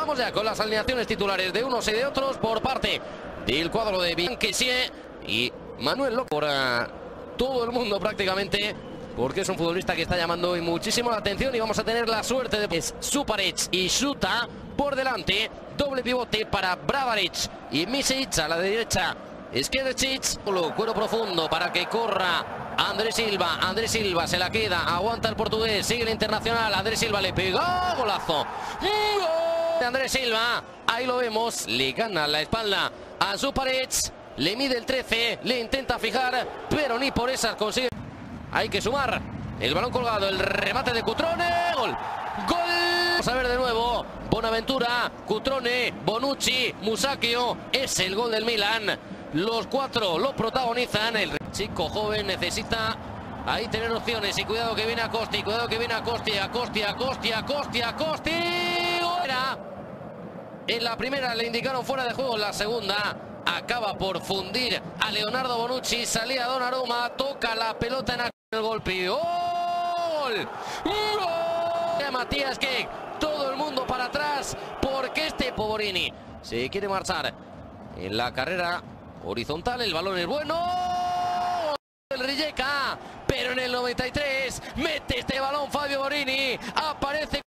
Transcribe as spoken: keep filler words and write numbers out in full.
Vamos ya con las alineaciones titulares de unos y de otros por parte del cuadro de Bianquesie y Manuel López. Por uh, todo el mundo prácticamente, porque es un futbolista que está llamando hoy muchísimo la atención y vamos a tener la suerte de es Suparic y Shuta por delante. Doble pivote para Bravaric y Misic a la derecha. Skercic, cuero profundo para que corra Andrés Silva. Andrés Silva se la queda, aguanta el portugués, sigue el internacional. Andrés Silva le pega, golazo. ¡Gol! De Andrés Silva, ahí lo vemos, le gana la espalda a Suparic, le mide el trece, le intenta fijar, pero ni por esas consigue. Hay que sumar, el balón colgado, el remate de Cutrone, gol. ¡Gol! Vamos a ver de nuevo, Bonaventura, Cutrone, Bonucci, Musacchio, es el gol del Milan. Los cuatro lo protagonizan. El chico joven necesita ahí tener opciones. Y cuidado que viene Acosti. Cuidado que viene Acosti. Acosti, Acosti, Acosti, Acosti. Era. En la primera le indicaron fuera de juego. En la segunda acaba por fundir a Leonardo Bonucci. Salía Donnarumma. Toca la pelota en el golpe. ¡Gol! ¡Gol! Matías que todo el mundo para atrás. Porque este Poborini se quiere marchar en la carrera horizontal. El balón es bueno, el Rijeka, pero en el noventa y tres mete este balón Fabio Borini, aparece